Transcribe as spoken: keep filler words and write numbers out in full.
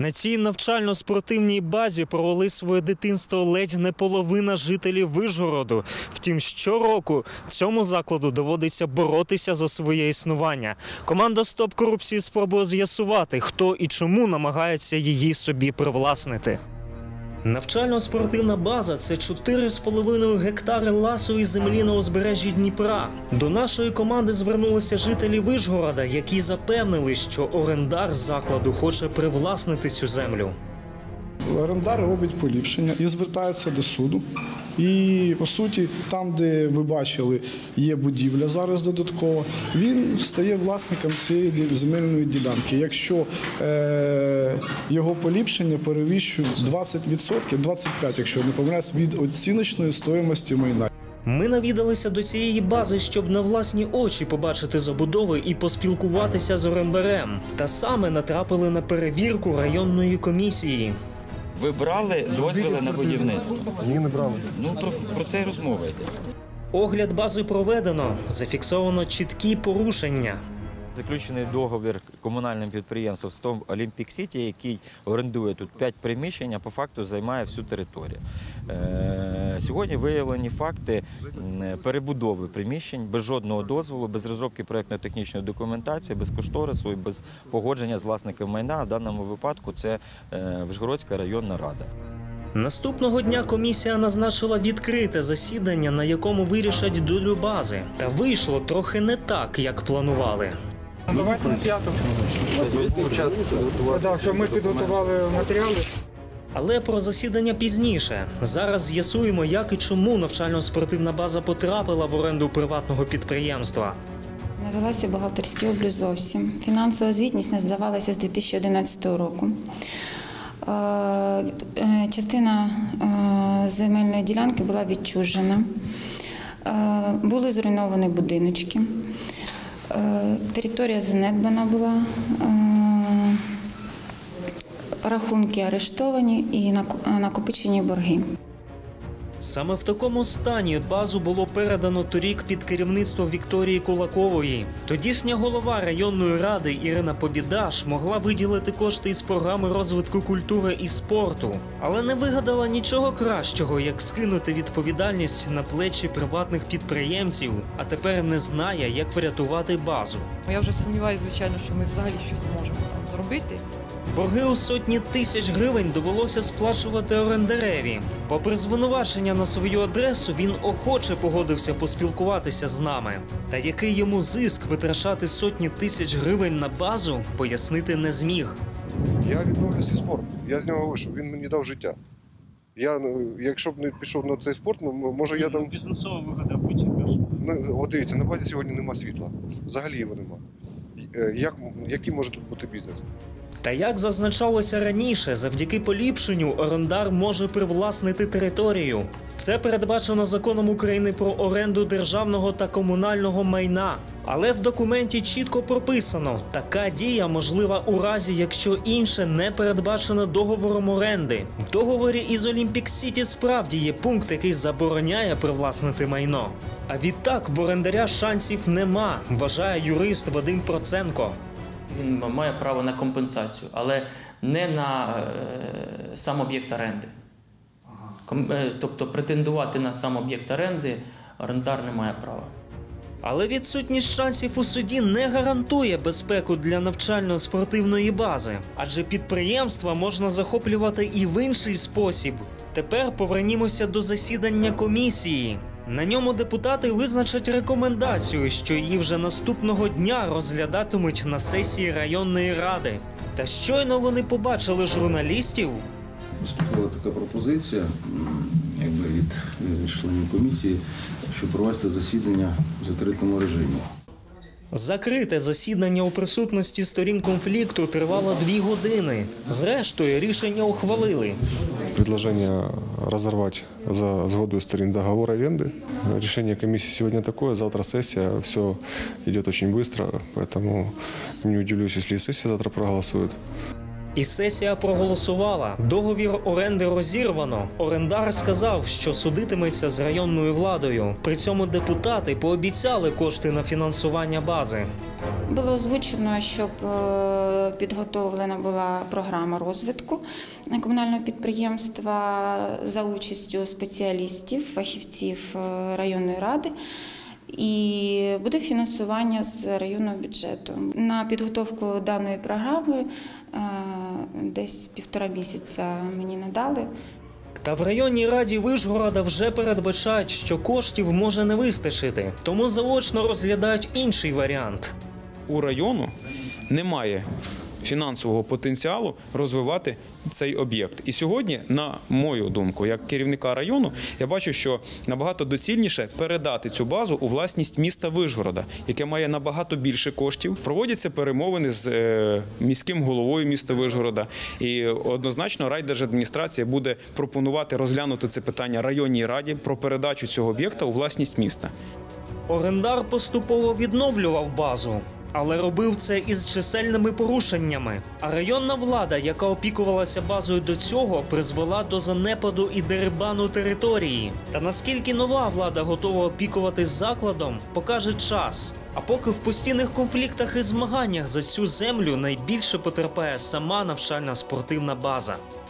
На цій навчально-спортивній базі провели своє дитинство ледь не половина жителів Вишгороду. Втім, щороку цьому закладу доводиться боротися за своє існування. Команда «Стоп корупції» спробує з'ясувати, хто і чому намагається її собі привласнити. Навчально-спортивна база – це чотири з половиною гектари ласової землі на узбережжі Дніпра. До нашої команди звернулися жителі Вишгорода, які запевнили, що орендар закладу хоче привласнити цю землю. Орендар робить поліпшення і звертається до суду. І, по суті, там, де ви бачили, є будівля зараз додатково, він стає власником цієї земельної ділянки. Якщо е, його поліпшення перевищує двадцять відсотків, двадцять п'ять відсотків, якщо я не помиляюсь, від оціночної стоїмості майна. Ми навідалися до цієї бази, щоб на власні очі побачити забудови і поспілкуватися з орендарем. Та саме натрапили на перевірку районної комісії. Ви брали дозвіли на будівництво? Ні, не брали. Ну, про, про це й розмова йде. Огляд бази проведено, зафіксовано чіткі порушення. Заключений договір комунальним підприємством «Стоп Олімпік Сіті», який орендує тут п'ять приміщень, а по факту займає всю територію. Е, сьогодні виявлені факти перебудови приміщень без жодного дозволу, без розробки проєктно-технічної документації, без кошторису і без погодження з власником майна. В даному випадку це е, Вишгородська районна рада. Наступного дня комісія назначила відкрите засідання, на якому вирішать долю бази. Та вийшло трохи не так, як планували. Давайте на п'яту. Так, щоб ми підготували матеріали. Але про засідання пізніше. Зараз з'ясуємо, як і чому навчально-спортивна база потрапила в оренду приватного підприємства. Не велася бухгалтерський облік зовсім. Фінансова звітність не здавалася з дві тисячі одинадцятого року. Частина земельної ділянки була відчужена. Були зруйновані будиночки. Територія занедбана була. Рахунки арештовані і накопичені борги. Саме в такому стані базу було передано торік під керівництво Вікторії Кулакової. Тодішня голова районної ради Ірина Побідаш могла виділити кошти із програми розвитку культури і спорту, але не вигадала нічого кращого, як скинути відповідальність на плечі приватних підприємців, а тепер не знає, як врятувати базу. Я вже сумніваюся, звичайно, що ми взагалі щось зможемо там зробити. Борги у сотні тисяч гривень довелося сплачувати орендареві. Попри звинувачення на свою адресу, він охоче погодився поспілкуватися з нами. Та який йому зиск витрачати сотні тисяч гривень на базу, пояснити не зміг. Я відмовлюся від спорту. Я з нього вийшов, він мені дав життя. Я, якщо б не пішов на цей спорт, може я там... Бізнесово вигода будь-яка ж. От дивіться, на базі сьогодні нема світла. Взагалі його нема. Як, який може тут бути бізнес? Та як зазначалося раніше, завдяки поліпшенню орендар може привласнити територію. Це передбачено законом України про оренду державного та комунального майна. Але в документі чітко прописано, така дія можлива у разі, якщо інше не передбачено договором оренди. В договорі із Олімпік Сіті справді є пункт, який забороняє привласнити майно. А відтак в орендаря шансів нема, вважає юрист Вадим Проценко. Він має право на компенсацію, але не на е, сам об'єкт оренди. Ком, е, тобто претендувати на сам об'єкт оренди орендар не має права. Але відсутність шансів у суді не гарантує безпеку для навчально-спортивної бази. Адже підприємства можна захоплювати і в інший спосіб. Тепер повернімося до засідання комісії. На ньому депутати визначать рекомендацію, що її вже наступного дня розглядатимуть на сесії районної ради. Та щойно вони побачили журналістів. Поступила така пропозиція якби, від членів комісії, щоб провести засідання в закритому режимі. Закрите засідання у присутності сторін конфлікту тривало дві години. Зрештою, рішення ухвалили. Предложение разорвать за сгодой сторон договор аренды. Решение комиссии сегодня такое, завтра сессия, все идет очень быстро, поэтому не удивлюсь, если и сессия завтра проголосует. І сесія проголосувала. Договір оренди розірвано. Орендар сказав, що судитиметься з районною владою. При цьому депутати пообіцяли кошти на фінансування бази. Було озвучено, щоб е, підготовлена була програма розвитку комунального підприємства за участю спеціалістів, фахівців е, районної ради. І буде фінансування з районного бюджету. На підготовку даної програми е, десь півтора місяця мені надали. Та в районній раді Вишгорода вже передбачають, що коштів може не вистачити. Тому заочно розглядають інший варіант. У району немає фінансового потенціалу розвивати цей об'єкт. І сьогодні, на мою думку, як керівника району, я бачу, що набагато доцільніше передати цю базу у власність міста Вишгорода, яке має набагато більше коштів. Проводяться перемовини з е, міським головою міста Вишгорода. І однозначно райдержадміністрація буде пропонувати розглянути це питання районній раді про передачу цього об'єкта у власність міста. Орендар поступово відновлював базу, але робив це із чисельними порушеннями. А районна влада, яка опікувалася базою до цього, призвела до занепаду і дерибану території. Та наскільки нова влада готова опікуватись закладом, покаже час. А поки в постійних конфліктах і змаганнях за цю землю найбільше потерпає сама навчальна спортивна база.